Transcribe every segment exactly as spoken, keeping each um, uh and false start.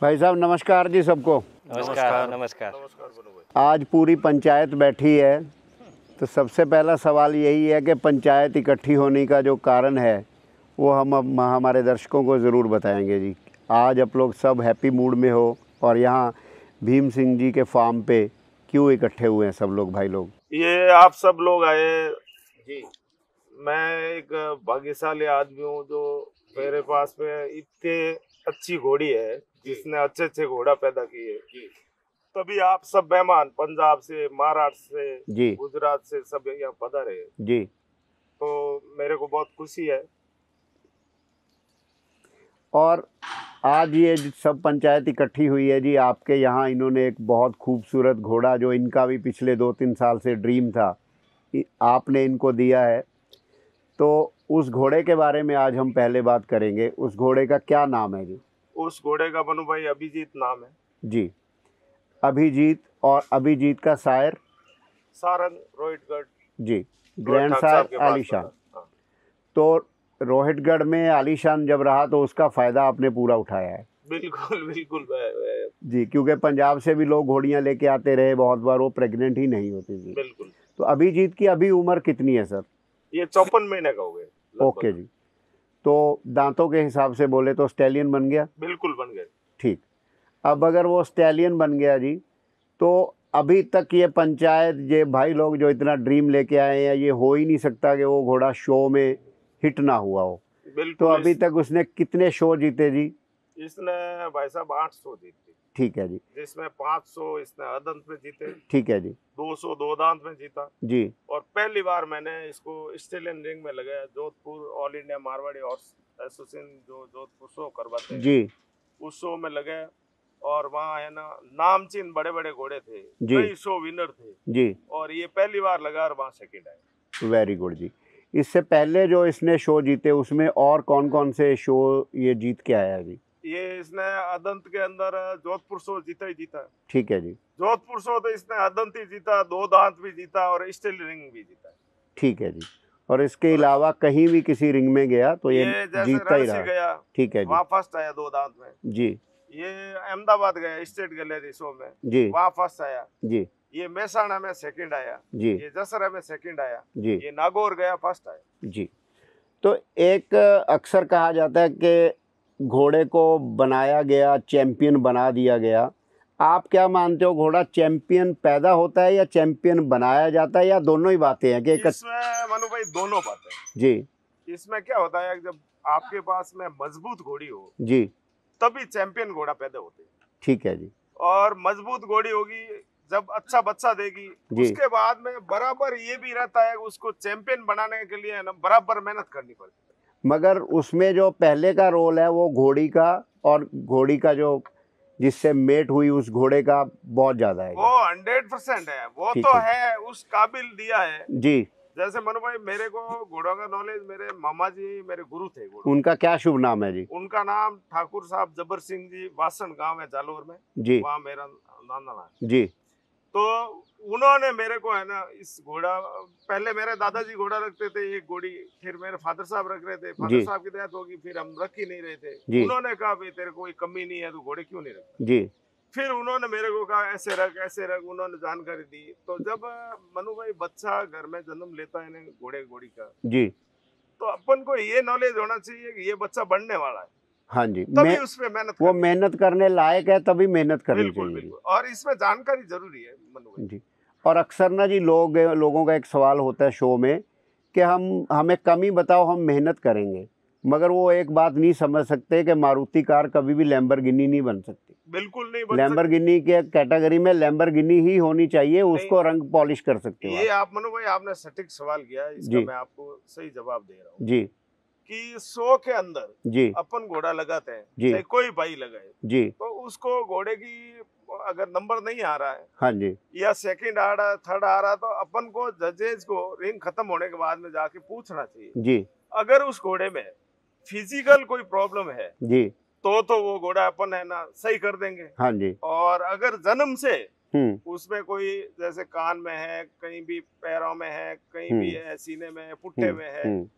भाई साहब नमस्कार जी सबको। नमस्कार नमस्कार। आज पूरी पंचायत बैठी है, तो सबसे पहला सवाल यही है कि पंचायत इकट्ठी होने का जो कारण है वो हम अब हमारे दर्शकों को ज़रूर बताएंगे जी। आज आप लोग सब हैप्पी मूड में हो और यहाँ भीम सिंह जी के फार्म पे क्यों इकट्ठे हुए हैं सब लोग भाई लोग? ये आप सब लोग आए जी। मैं एक भाग्यशाली आदमी हूँ जो मेरे पास में इतने अच्छी घोड़ी है जिसने अच्छे अच्छे घोड़ा पैदा किए। तभी आप सब मेहमान पंजाब से, महाराष्ट्र से, गुजरात से सब यहाँ पधारे जी। तो मेरे को बहुत खुशी है। और आज ये सब पंचायत इकट्ठी हुई है जी आपके यहाँ। इन्होंने एक बहुत खूबसूरत घोड़ा जो इनका भी पिछले दो तीन साल से ड्रीम था, आपने इनको दिया है। तो उस घोड़े के बारे में आज हम पहले बात करेंगे। उस घोड़े का क्या नाम है जी? उस घोड़े का मनु भाई अभिजीत नाम है जी। अभिजीत। और अभिजीत का शायर सारंग रोहितगढ़ जी, ग्रैंड शायर आलीशान। तो रोहितगढ़ में आलीशान जब रहा तो उसका फ़ायदा आपने पूरा उठाया है। बिल्कुल बिल्कुल जी, क्योंकि पंजाब से भी लोग घोड़ियाँ लेके आते रहे, बहुत बार वो प्रेग्नेंट ही नहीं होती थी। बिल्कुल। तो अभिजीत की अभी उम्र कितनी है सर? ये चौपन महीने का हो गया। ओके जी। तो दांतों के हिसाब से बोले तो स्टैलियन बन गया? बिल्कुल बन गया। ठीक। अब अगर वो स्टैलियन बन गया जी, तो अभी तक ये पंचायत ये भाई लोग जो इतना ड्रीम लेके आए हैं, ये हो ही नहीं सकता कि वो घोड़ा शो में हिट ना हुआ हो। तो अभी तक उसने कितने शो जीते जी? इसने भाई साहब आठ सौ जीते। ठीक है जी। जिसमें पाँच सौ इसने अदंत में जीते। ठीक है जी। दो सौ दो दांत में जीता जी। और पहली बार मैंने इसको स्टेलियन रिंग में लगाया। Jodhpur all India Marwari horse association जो जोधपुर शो करवाते हैं जी, उस शो में लगाया। और वहाँ है ना नामचीन बड़े बड़े घोड़े थे, कई शो विनर थे जी। और ये पहली बार लगा और वहाँ सेकंड आया। वेरी गुड जी। इससे पहले जो इसने शो जीते उसमें और कौन कौन से शो ये जीत के आया जी? ये इसने अदंत के अंदर जोधपुर शो जीता ही जीता। ठीक है जी। जोधपुर शो तो इसने अदंत ही जीता, दो दांत भी जीता और स्टेलियन रिंग भी जीता। ठीक है जी। और इसके अलावा कहीं भी किसी रिंग में गया तो ये, ये जीतता ही रहा। गया। ठीक है जी। वहाँ फर्स्ट आया दो दांत में जी। ये अहमदाबाद गया स्टेट गैलरी शो में जी, वहाँ फर्स्ट आया जी। ये मेहसाणा में सेकंड आया जी। ये जसरा में सेकंड आया जी। ये नागौर गया फर्स्ट आया जी। तो एक अक्सर कहा जाता है कि घोड़े को बनाया गया, चैंपियन बना दिया गया। आप क्या मानते हो, घोड़ा चैंपियन पैदा होता है या चैंपियन बनाया जाता है, या दोनों ही बातें हैं? कि इसमें मनु भाई दोनों बातें जी। इसमें क्या होता है, जब आपके पास में मजबूत घोड़ी हो जी तभी चैंपियन घोड़ा पैदा होते हैं। ठीक है जी। और मजबूत घोड़ी होगी जब अच्छा बच्चा देगी उसके बाद में बराबर ये भी रहता है उसको चैंपियन बनाने के लिए ना बराबर मेहनत करनी पड़ती है। मगर उसमें जो पहले का रोल है वो घोड़ी का और घोड़ी का जो जिससे मेट हुई उस घोड़े का बहुत ज्यादा है। वो हंड्रेड परसेंट है। वो तो है।, है उस काबिल दिया है जी। जैसे मनु भाई मेरे को घोड़ों का नॉलेज मेरे मामा जी मेरे गुरु थे। उनका क्या शुभ नाम है जी? उनका नाम ठाकुर साहब जबर सिंह जी, वासन गांव है जालोर में जी। वहाँ मेरा नाना है जी। तो उन्होंने मेरे को है ना इस घोड़ा, पहले मेरे दादाजी घोड़ा रखते थे एक घोड़ी, फिर मेरे फादर साहब रख रहे थे, फादर साहब की डेथ होगी फिर हम रख ही नहीं रहे थे। उन्होंने कहा भाई तेरे कोई कमी नहीं है तो घोड़े क्यों नहीं रखते जी। फिर उन्होंने मेरे को कहा ऐसे रख ऐसे रख, उन्होंने जानकारी दी। तो जब मनु भाई बच्चा घर में जन्म लेता है ना घोड़े घोड़ी का जी, तो अपन को ये नॉलेज होना चाहिए कि ये बच्चा बढ़ने वाला है। हाँ जी, तभी उसमें मेहनत वो मेहनत करने लायक है तभी मेहनत करनी बिल्कुल, चाहिए। बिल्कुल। और इसमें जानकारी जरूरी है मनु भाई जी। और अक्सर ना जी लोग लोगों का एक सवाल होता है शो में कि हम हमें कमी बताओ हम मेहनत करेंगे, मगर वो एक बात नहीं समझ सकते कि मारुति कार कभी भी लैम्बोर्गिनी नहीं बन सकती। बिल्कुल नहीं बन लैम्बोर्गिनी के कैटेगरी में लैम्बोर्गिनी ही होनी चाहिए, उसको रंग पॉलिश कर सकते हो। ये आप मनु भाई आपने सटीक सवाल किया, इसका मैं आपको सही जवाब दे रहा हूँ जी। कि सौ के अंदर जी अपन घोड़ा लगाते हैं जी, चाहे कोई भाई लगाए जी, तो उसको घोड़े की अगर नंबर नहीं आ रहा है हाँ जी, या सेकंड आ रहा थर्ड आ रहा तो अपन को जजेज को रिंग खत्म होने के बाद में जाके पूछना चाहिए जी। अगर उस घोड़े में फिजिकल कोई प्रॉब्लम है जी तो तो वो घोड़ा अपन है ना सही कर देंगे। हाँ जी। और अगर जन्म से उसमें कोई जैसे कान में है, कहीं भी पैरों में है, कहीं भी है, सीने में है, पुट्ठे में है,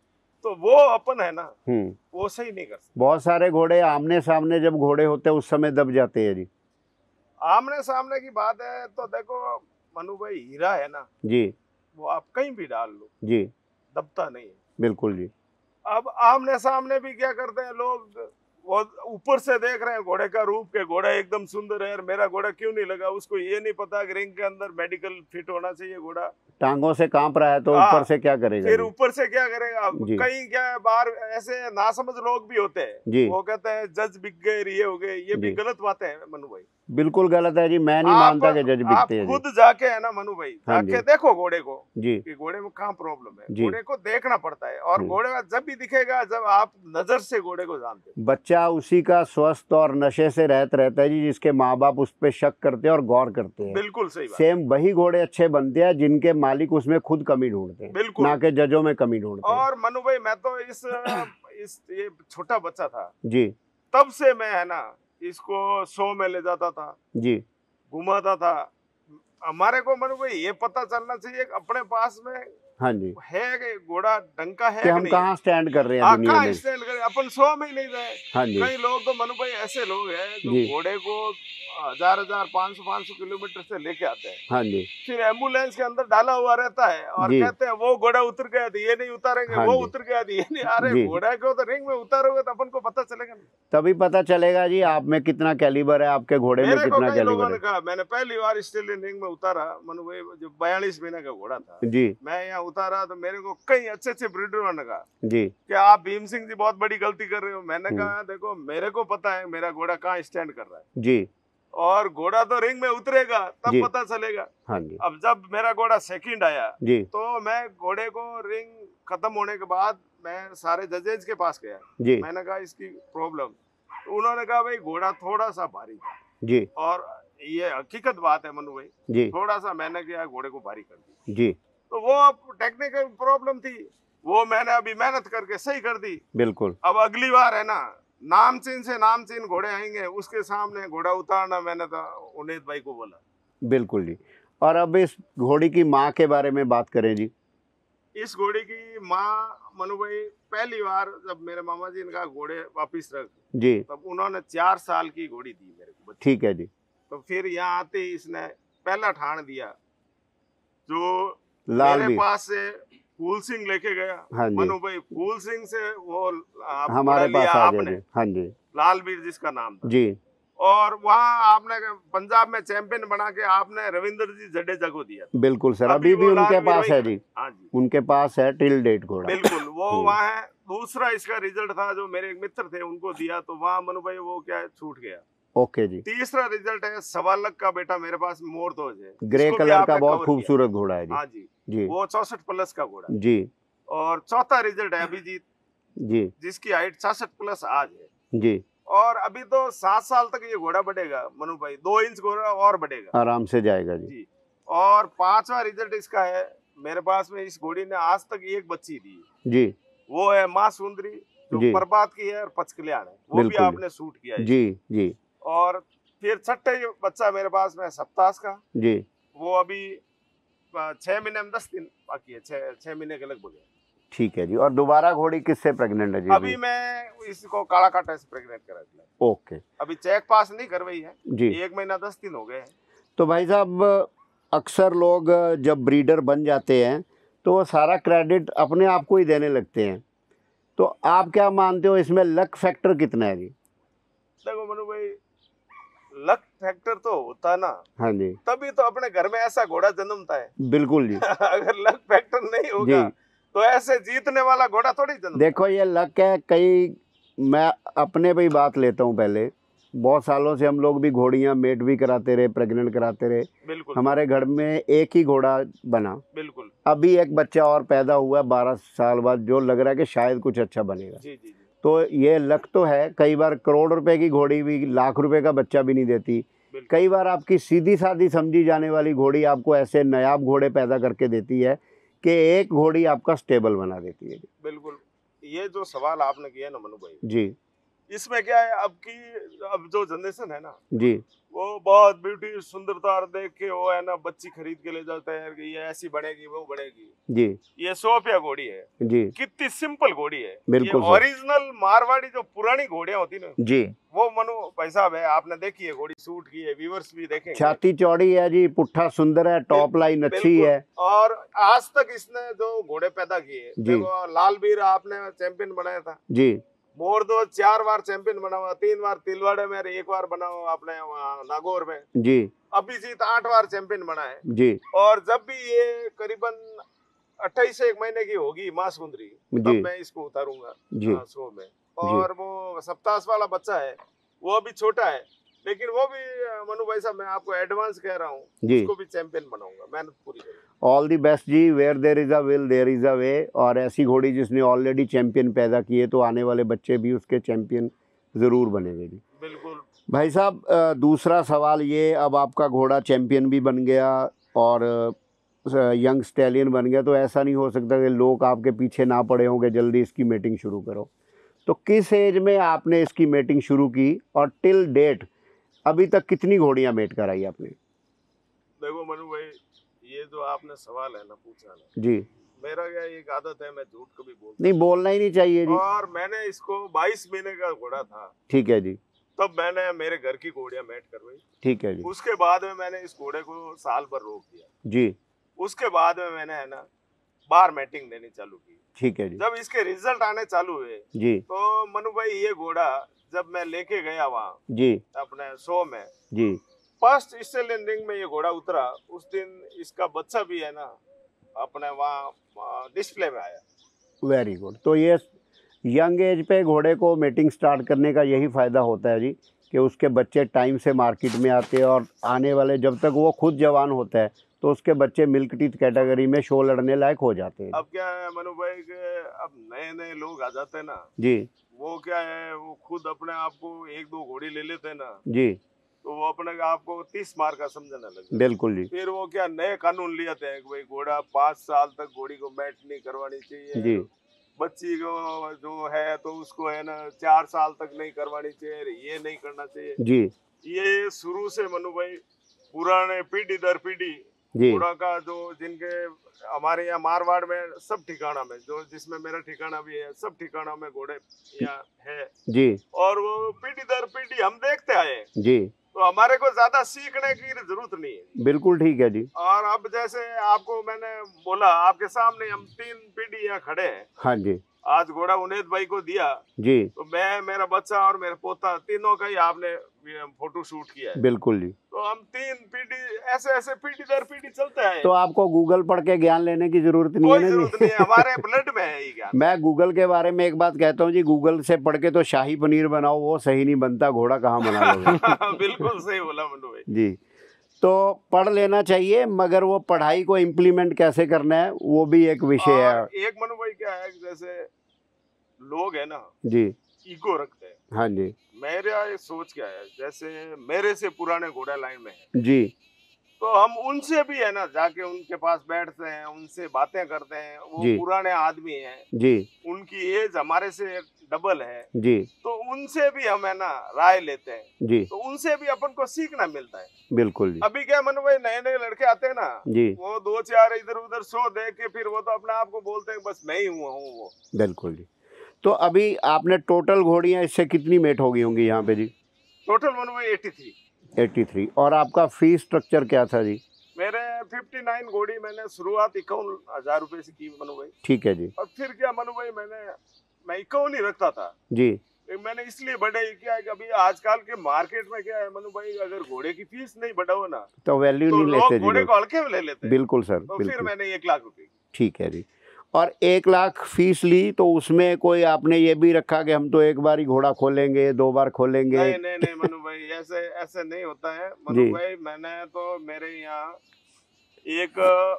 तो वो अपन है ना, हम्म वो सही नहीं कर सकते। बहुत सारे घोड़े आमने सामने जब घोड़े होते हैं उस समय दब जाते हैं जी। आमने सामने की बात है तो देखो मनु भाई, हीरा है ना जी वो आप कहीं भी डाल लो जी दबता नहीं है। बिल्कुल जी। अब आमने सामने भी क्या करते हैं लोग, वो ऊपर से देख रहे हैं घोड़े का रूप के घोड़ा एकदम सुंदर है, मेरा घोड़ा क्यों नहीं लगा, उसको ये नहीं पता कि रिंग के अंदर मेडिकल फिट होना चाहिए घोड़ा, टांगों से कांप रहा है तो हाँ, ऊपर से क्या करेगा फिर जी? ऊपर से क्या करेगा। जी। कहीं क्या बाहर ऐसे नासमझ लोग भी होते जी। हैं, वो कहते हैं जज बिक गए, ये हो गए, ये भी जी। गलत बातें हैं मनु भाई। बिल्कुल गलत है जी, मैं नहीं आप मानता कि जज आप बिकते हैं जी। खुद जाके है ना मनु भाई, हाँ जाके जी। देखो घोड़े को जी कि घोड़े में कहाँ प्रॉब्लम है, जी। घोड़े को देखना पड़ता है। और हम्म। घोड़े का जब भी दिखेगा जब आप नजर से घोड़े को जानते हो। बच्चा उसी का स्वस्थ और नशे से रहत रहता है जी जिसके माँ बाप उस पर शक करते हैं और गौर करते हैं। बिल्कुल सही बात। सेम वही घोड़े अच्छे बनते हैं जिनके मालिक उसमें खुद कमी ढूंढते हैं, बिल्कुल। ना कि जजों में कमी ढूंढते हैं। और मनु भाई मैं तो इस इस ये छोटा बच्चा था जी तब से मैं है ना इसको शो में ले जाता था, जी घुमाता था। हमारे को मनु भाई ये पता चलना चाहिए कि अपने पास में हाँ जी है कि घोड़ा डंका है कि कि हम नहीं। कहाँ स्टैंड कर रहे हैं हाँ, दुनिया कहाँ में। स्टैंड करें, अपन शो में ही नहीं गए। हाँ जी कई लोग तो मनु भाई ऐसे लोग हैं जो जी। घोड़े को हजार हजार पाँच सौ पाँच सौ किलोमीटर से लेके आते हैं, हाँ जी फिर एम्बुलेंस के अंदर डाला हुआ रहता है और जी। कहते हैं वो घोड़ा उतर गया तो ये नहीं उतारेंगे, हाँ वो जी। उतर गया तो ये नहीं। अरे जी। घोड़ा को तो रिंग में उतारोगे तो अपन को पता चलेगा नहीं। तभी पता चलेगा जी आप में कितना कैलिबर है, आपके घोड़े में मेरे को कितना कई लोगों कैलिबर ने है। कहा, मैंने पहली बार ऑस्ट्रेलियन रिंग में उतारा मनु भाई, जो बयालीस महीने का घोड़ा था, जी मैं यहाँ उतारा तो मेरे को कई अच्छे अच्छे ब्रीडरों ने कहा जी कि आप भीम सिंह जी बहुत बड़ी गलती कर रहे हो। मैंने कहा देखो मेरे को पता है मेरा घोड़ा कहाँ स्टैंड कर रहा है, जी और घोड़ा तो रिंग में उतरेगा तब जी। पता चलेगा। हाँ जी अब जब मेरा घोड़ा सेकंड आया जी तो मैं घोड़े को रिंग खत्म होने के बाद मैं सारे जजेज के पास गया, जी मैंने कहा इसकी प्रॉब्लम, तो उन्होंने कहा भाई घोड़ा थोड़ा सा भारी था। जी और ये हकीकत बात है मनु भाई, जी थोड़ा सा मैंने किया घोड़े को भारी कर दी, जी तो वो अब टेक्निकल प्रॉब्लम थी, वो मैंने अभी मेहनत करके सही कर दी। बिल्कुल। अब अगली बार है ना नामचीन से नामचीन घोड़े आएंगे उसके सामने घोड़ा उतारना, मैंने तो उन्नीत भाई को बोला। बिल्कुल जी। और अब इस घोड़ी की माँ के बारे में बात करें जी। इस घोड़े की माँ मनु भाई, पहली बार जब मेरे मामा जी इनका घोड़े वापिस रख जी तब उन्होंने चार साल की घोड़ी दी मेरे को। ठीक है जी। तो फिर यहाँ आते ही इसने पहला ठान दिया जो लाल मेरे भी पास से फूल सिंह लेके गया। हाँ जी। मनु भाई फूल सिंह से वो आप हमारे घोड़ा पास लिया आ गया आपने, जी। हाँ जी लाल वीर जिसका नाम था जी और वहाँ आपने पंजाब में चैंपियन बना के आपने रविंद्र जी जडेजा को दिया। बिल्कुल सर, अभी अभी भी वो उनके लाल पास वीर है वही- जी, हाँ जी उनके पास है टिल डेट घोड़ा। बिल्कुल। वो हम्म। वहाँ है। दूसरा इसका रिजल्ट था जो मेरे एक मित्र थे उनको दिया, तो वहाँ मनु भाई वो क्या है, छूट गया। ओके जी। तीसरा रिजल्ट है सवा लाख का बेटा मेरे पास मोर ध्वज है, ग्रे इसको भी कलर का आपने बहुत cover खूबसूरत घोड़ा है किया। हाँ जी जी जी वो चौसठ प्लस का घोड़ा। जी और चौथा रिजल्ट है अभिजीत जी जिसकी हाइट छियासठ प्लस आज है। जी। और अभी तो सात साल तक ये घोड़ा बढ़ेगा मनु भाई, दो इंच घोड़ा और बढ़ेगा आराम से जाएगा जी। जी। और पांचवा रिजल्ट इसका है, मेरे पास में इस घोड़ी ने आज तक एक बच्ची दी है, जी वो है माँ सुंदरी जो जी। प्रभात की है और पचकल्याण है, वो भी बिल्कुल। आपने शूट किया है। जी जी और फिर छठे बच्चा मेरे पास में सप्तास का, जी वो अभी अ, छह महीने में दस दिन बाकी है, छह छह महीने के लगभग है। ठीक है जी। और दोबारा घोड़ी किससे प्रेग्नेंट है जी? अभी मैं इसको काला काटा से प्रेग्नेंट करा दिया। ओके अभी चेक पास नहीं करवाई है जी। एक महीना दस दिन हो गए हैं। तो भाई साहब, अक्सर लोग जब ब्रीडर बन जाते हैं तो वो सारा क्रेडिट अपने आप को ही देने लगते हैं, तो आप क्या मानते हो इसमें लक फैक्टर कितना है जी? देखो मनु भाई, लक फैक्टर तो होता है ना, हाँ जी तभी तो अपने घर में ऐसा घोड़ा जन्मता है। बिल्कुल जी। अगर लक फैक्टर नहीं होगा जी। तो ऐसे जीतने वाला घोड़ा थोड़ी जन्म। देखो ये लक है। कई, मैं अपने पे ही बात लेता हूँ, पहले बहुत सालों से हम लोग भी घोड़ियाँ मेट भी कराते रहे, प्रेग्नेंट कराते रहे। बिल्कुल हमारे घर में एक ही घोड़ा बना, बिल्कुल। अभी एक बच्चा और पैदा हुआ बारह साल बाद, जो लग रहा है कि शायद कुछ अच्छा बनेगा। जी जी जी तो ये लक तो है। कई बार करोड़ रुपए की घोड़ी भी लाख रुपए का बच्चा भी नहीं देती। बिल्कुल। कई बार आपकी सीधी सादी समझी जाने वाली घोड़ी आपको ऐसे नायाब घोड़े पैदा करके देती है कि एक घोड़ी आपका स्टेबल बना देती है। बिल्कुल। ये जो सवाल आपने किया ना मनु भाई, जी इसमें क्या है, अब की अब जो जनरेशन है ना जी वो बहुत ब्यूटी सुंदरता देख के वो है ना बच्ची खरीद के ले जाता है कि ये ऐसी बनेगी वो बनेगी। जी ये सौ रुपया घोड़ी है, जी कितनी सिंपल घोड़ी है। ये बिल्कुल सर। ओरिजिनल मारवाड़ी जो पुरानी घोड़ियां होती ना, जी वो मनु भाई साहब है, आपने देखी है घोड़ी, शूट की है, व्यूअर्स भी देखेंगे। छाती चौड़ी है जी, पुट्ठा सुंदर है, टॉप लाइन अच्छी बिल्कुल। है। और आज तक इसने जो घोड़े पैदा किए, जी। देखो लालवीर आपने चैंपियन बनाया था, जी मोर दो चार बार चैंपियन बना हुआ, तीन बार तिलवाड़े में, एक बार बना हुआ अपने वहाँ नागौर में। जी अभिजीत आठ बार चैंपियन बना है। जी और जब भी ये करीबन अट्ठाईस एक महीने की होगी माँ सुंदरी, तब जी मैं इसको उतारूंगा जी हाँ, शो में। और वो सप्ताह वाला बच्चा है, वो अभी छोटा है, लेकिन वो भी मनु भाई साहब मैं आपको एडवांस कह रहा हूँ, जी। उसको भी चैंपियन बनाऊंगा, मेहनत पूरी करूंगा। ऑल दी बेस्ट जी। Where there is a will there is a way. और ऐसी घोड़ी जिसने ऑलरेडी चैंपियन पैदा किए तो आने वाले बच्चे भी उसके चैंपियन ज़रूर बनेंगे जी। बिल्कुल भाई साहब, अ, दूसरा सवाल ये, अब आपका घोड़ा चैंपियन भी बन गया और यंग स्टैलियन बन गया, तो ऐसा नहीं हो सकता कि लोग आपके पीछे ना पड़े होंगे जल्दी इसकी मेटिंग शुरू करो। तो किस एज में आपने इसकी मेटिंग शुरू की और टिल डेट अभी तक कितनी घोड़ियां मेट कराई आपने? देखो मनु भाई, ये जो आपने सवाल है ना पूछा ना जी, मेरा क्या एक आदत है, मैं झूठ कभी बोलता नहीं बोलना ही नहीं चाहिए जी। और मैंने इसको बाईस महीने का घोड़ा था, ठीक है जी, तब मैंने मेरे घर की घोड़ियां मैट करवाई। ठीक है जी, उसके बाद में मैंने इस घोड़े को साल भर रोक दिया। जी उसके बाद में मैंने है ना बार मैटिंग देनी चालू की। ठीक है जी, जब इसके रिजल्ट आने चालू हुए जी तो मनु भाई ये घोड़ा जब मैं लेके गया वहाँ जी अपने शो में, जी फर्स्ट स्टेलियन रिंग में ये घोड़ा उतरा, उस दिन इसका बच्चा भी है ना अपने वहाँ डिस्प्ले में आया। Very good. तो ये यंग एज पे घोड़े को मेटिंग स्टार्ट करने का यही फ़ायदा होता है जी कि उसके बच्चे टाइम से मार्केट में आते हैं और आने वाले जब तक वो खुद जवान होता है तो उसके बच्चे मिल्क टीथ कैटेगरी में शो लड़ने लायक हो जाते हैं। अब क्या है मनु भाई के अब नए नए लोग आ जाते हैं ना जी, वो क्या है वो खुद अपने आप को एक दो घोड़ी ले लेते हैं ना, जी तो वो अपने आप को तीस मार का समझने लगते। बिल्कुल जी, फिर वो क्या नए कानून ले आते हैं कि भाई घोड़ा पाँच साल तक घोड़ी को मैट नहीं करवानी चाहिए, जी बच्ची को जो है तो उसको है ना चार साल तक नहीं करवानी चाहिए, ये नहीं करना चाहिए जी ये शुरू से मनु भाई पुराने पीढ़ी दर पीढ़ी जी घोड़ा का जो जिनके हमारे यहाँ मारवाड़ में सब ठिकाना में जो जिसमें मेरा ठिकाना भी है, सब ठिकाना में घोड़े यहाँ है जी और वो पीढ़ी दर पीढ़ी हम देखते आए, जी तो हमारे को ज्यादा सीखने की जरूरत नहीं है। बिल्कुल ठीक है जी। और अब जैसे आपको मैंने बोला आपके सामने हम तीन पीढ़ी यहाँ खड़े हैं। हाँ जी, आज घोड़ा उन्नैत भाई को दिया जी तो मैं, मेरा बच्चा और मेरा पोता तीनों का ही आपने फोटो शूट किया है। बिल्कुल जी। तो हम तीन पीढ़ी ऐसे ऐसे पीढ़ी दर पीढ़ी चलते हैं। तो आपको गूगल पढ़ के ज्ञान लेने की जरूरत नहीं है कोई ना जरूरत नहीं है, हमारे ब्लड में है ये ज्ञान। मैं गूगल के बारे में एक बात कहता हूँ जी, गूगल से पढ़ के तो शाही पनीर बनाओ, वो सही नहीं बनता, घोड़ा कहाँ बना लोगे। बिल्कुल सही बोला मनु भाई जी, तो पढ़ लेना चाहिए, मगर वो पढ़ाई को इम्प्लीमेंट कैसे करना है वो भी एक विषय है। एक मनु भाई क्या है जैसे लोग है ना जी, ईगो रखते हैं। हाँ जी, मेरा ये सोच क्या है, जैसे मेरे से पुराने घोड़ा लाइन में है जी, तो हम उनसे भी है ना जाके उनके पास बैठते हैं, उनसे बातें करते हैं। वो जी। पुराने आदमी हैं, जी, उनकी एज हमारे से डबल है, जी, तो उनसे भी हम है ना राय लेते हैं, जी, तो उनसे भी अपन को सीखना मिलता है। बिल्कुल जी, अभी क्या मनु भाई नए नए लड़के आते हैं ना, जी, वो दो चार इधर उधर शो देख के फिर वो तो अपने आप को बोलते हैं बस मैं ही हुआ हूँ वो। बिल्कुल जी। तो अभी आपने टोटल घोड़ियाँ इससे कितनी मेट हो गई होंगी यहाँ पे जी? टोटल मनु भाई एटी थ्री। Eighty three. और आपका फीस स्ट्रक्चर क्या था जी? मेरे फिफ्टी नाइन घोड़ी मैंने शुरुआत इक्यावन हजार रुपए से की मनु भाई। ठीक है जी, और फिर क्या मनु भाई मैंने मैं इक्यावन ही रखता था जी, मैंने इसलिए बढ़ाई क्या है कि अभी आजकल के मार्केट में क्या है मनु भाई, अगर घोड़े की फीस नहीं बढ़ाओ ना तो वैल्यू तो नहीं लोग लेते जी घोड़े लोग। को हल्के में ले लेते हैं। बिल्कुल सर, तो फिर बिल्कुल। मैंने एक लाख रुपए की। ठीक है जी। और एक लाख फीस ली तो उसमें कोई आपने ये भी रखा कि हम तो एक बार ही घोड़ा खोलेंगे, दो बार खोलेंगे? नहीं नहीं नहीं मनु भाई, ऐसे ऐसे नहीं होता है मनु भाई। मैंने तो मेरे यहाँ एक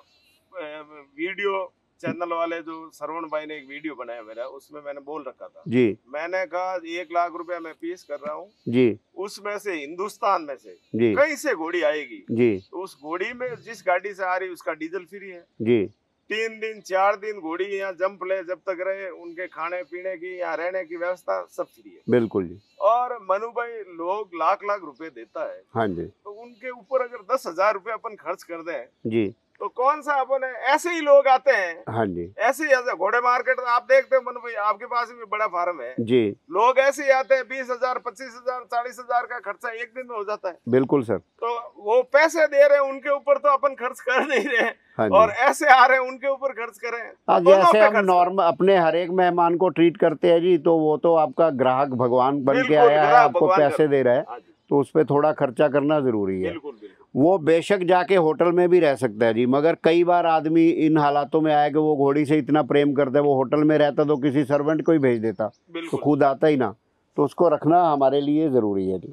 वीडियो चैनल वाले जो सरवण भाई ने एक वीडियो बनाया मेरा, उसमें मैंने बोल रखा था जी, मैंने कहा एक लाख रुपया मैं फीस कर रहा हूँ जी, उसमें से हिंदुस्तान में से जी, कहीं से घोड़ी आएगी जी, तो उस घोड़ी में जिस गाड़ी से आ रही उसका डीजल फ्री है, जी, तीन दिन चार दिन घोड़ी यहाँ जंप ले, जब तक रहे उनके खाने पीने की, यहाँ रहने की व्यवस्था सब फ्री है। बिल्कुल जी। और मनु भाई, लोग लाख लाख रुपए देता है, हाँ जी, तो उनके ऊपर अगर दस हजार रुपए अपन खर्च कर दें जी, तो कौन सा अपन है? ऐसे ही लोग आते हैं, हाँ जी, ऐसे ही आते हैं। घोड़े मार्केट आप देखते हो मनु भाई, आपके पास भी बड़ा फार्म है जी, लोग ऐसे ही आते हैं, बीस हजार पच्चीस हजार चालीस हजार का खर्चा एक दिन में हो जाता है। बिल्कुल सर। तो वो पैसे दे रहे हैं, उनके ऊपर तो अपन खर्च कर नहीं रहे, हाँ और जी, ऐसे आ रहे हैं उनके ऊपर खर्च करें। हाँ, दोनों जैसे पे हम खर्च नॉर्मल अपने हर एक मेहमान को ट्रीट करते हैं जी, तो वो तो आपका ग्राहक भगवान बन के बिल्कुल, आया है, ग्राहक आपको भगवान पैसे का- दे रहा है, हाँ जी, तो उस पर थोड़ा खर्चा करना जरूरी है। बिल्कुल बिल्कुल। वो बेशक जाके होटल में भी रह सकता है जी, मगर कई बार आदमी इन हालातों में आया कि वो घोड़ी से इतना प्रेम करता है, वो होटल में रहता तो किसी सर्वेंट को ही भेज देता, तो बिल्कुल खुद आता ही ना, तो उसको रखना हमारे लिए ज़रूरी है जी।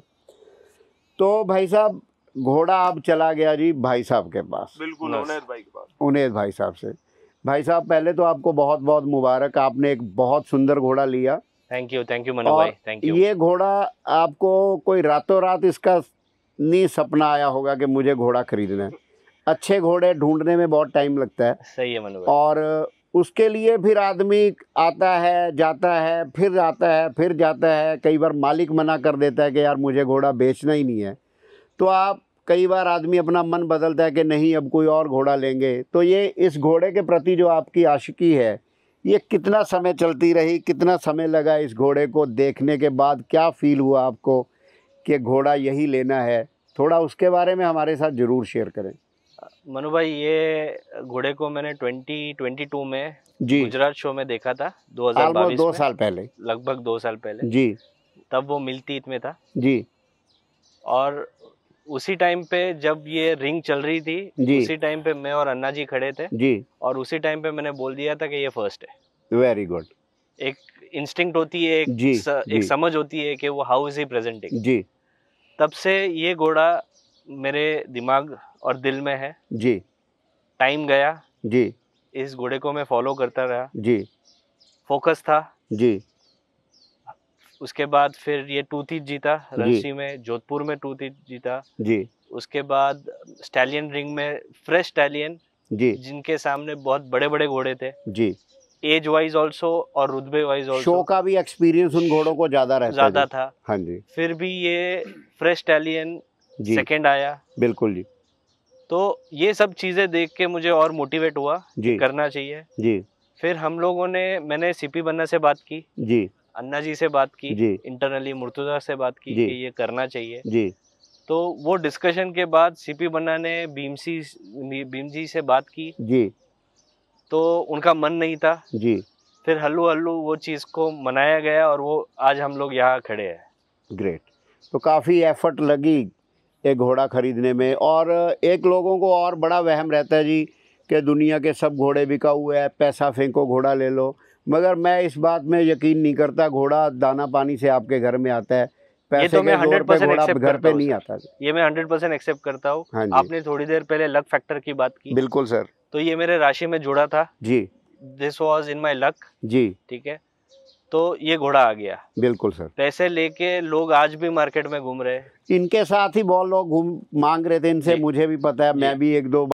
तो भाई साहब, घोड़ा अब चला गया जी भाई साहब के पास, बिल्कुल, बस। उन्हें भाई के पास। उन्हें भाई साहब से। भाई साहब, पहले तो आपको बहुत बहुत मुबारक, आपने एक बहुत सुंदर घोड़ा लिया। Thank you, thank you Manu भाई, और थैंक यू। ये घोड़ा आपको कोई रातों रात इसका नहीं सपना आया होगा कि मुझे घोड़ा खरीदना है। अच्छे घोड़े ढूंढने में बहुत टाइम लगता है, सही है मनु भाई। और उसके लिए फिर आदमी आता है, जाता है, फिर आता है, फिर जाता है। कई बार मालिक मना कर देता है कि यार मुझे घोड़ा बेचना ही नहीं है, तो आप कई बार आदमी अपना मन बदलता है कि नहीं अब कोई और घोड़ा लेंगे। तो ये इस घोड़े के प्रति जो आपकी आशिकी है, ये कितना समय चलती रही, कितना समय लगा इस घोड़े को देखने के बाद, क्या फील हुआ आपको कि घोड़ा यही लेना है? थोड़ा उसके बारे में हमारे साथ ज़रूर शेयर करें। मनु भाई, ये घोड़े को मैंने ट्वेंटी ट्वेंटी टू में जी, गुजरात शो में देखा था, दो हज़ार ऑलमोस्ट बाईस दो में, साल पहले। लगभग दो साल पहले। जी, तब वो मिलतीत में था, जी, और उसी टाइम पे जब ये रिंग चल रही थी, जी, उसी टाइम पे मैं और अन्ना जी खड़े थे, जी, और उसी टाइम पे मैंने बोल दिया था कि ये फर्स्ट है। Very good. एक इंस्टिंक्ट होती है, एक जी, स, जी। एक समझ होती है कि वो हाउ इज ही प्रेजेंटिंग। जी, तब से ये घोड़ा मेरे दिमाग और दिल में है। जी, टाइम गया, जी, इस घोड़े को मैं फॉलो करता रहा, जी, फोकस था। जी, उसके बाद फिर ये टू तीत जीता रणसी में, जोधपुर में टू तीत जीता। जी, उसके बाद स्टैलियन रिंग में फ्रेश स्टैलियन, जी, जिनके सामने बहुत बड़े बड़े घोड़े थे, जी। एज वाइज ऑल्सो और रुतबे वाइज शो ऑल्सो का भी एक्सपीरियंस उन घोड़ों को ज़्यादा रहता है ज्यादा जी। था। हाँ जी, फिर भी ये फ्रेश स्टैलियन जी, सेकंड आया। बिल्कुल जी, तो ये सब चीजें देख के मुझे और मोटिवेट हुआ जी, कि करना चाहिए। जी, फिर हम लोगों ने, मैंने सीपी बन्ना से बात की, जी, अन्ना जी से बात की, जी, इंटरनली मुर्तुजा से बात की जी, कि ये करना चाहिए। जी, तो वो डिस्कशन के बाद सीपी बन्ना ने भीमसी भीम जी से बात की, जी, तो उनका मन नहीं था। जी, फिर हल्लू हल्लू वो चीज़ को मनाया गया, और वो आज हम लोग यहाँ खड़े हैं। ग्रेट। तो काफ़ी एफर्ट लगी एक घोड़ा खरीदने में, और एक लोगों को और बड़ा वहम रहता है जी कि दुनिया के सब घोड़े बिका हुए हैं, पैसा फेंको घोड़ा ले लो। मगर मैं इस बात में यकीन नहीं करता, घोड़ा दाना पानी से आपके घर में आता है, पैसे तो मैं के जोर पे हंड्रेड परसेंट घोड़ा एक्सेप्ट घर करता पे हूँ नहीं सर। आता। ये मैं हंड्रेड परसेंट एक्सेप्ट करता हूँ। हाँ जी, आपने थोड़ी देर पहले लक फैक्टर की बात की, बिल्कुल सर। तो ये मेरे राशि में जुड़ा था। जी, this was in my luck. जी, ठीक है, तो ये घोड़ा आ गया। बिल्कुल सर। पैसे लेके लोग आज भी मार्केट में घूम रहे हैं। इनके साथ ही बहुत लोग घूम मांग रहे थे इनसे, जी। मुझे भी पता है, मैं जी। भी एक दो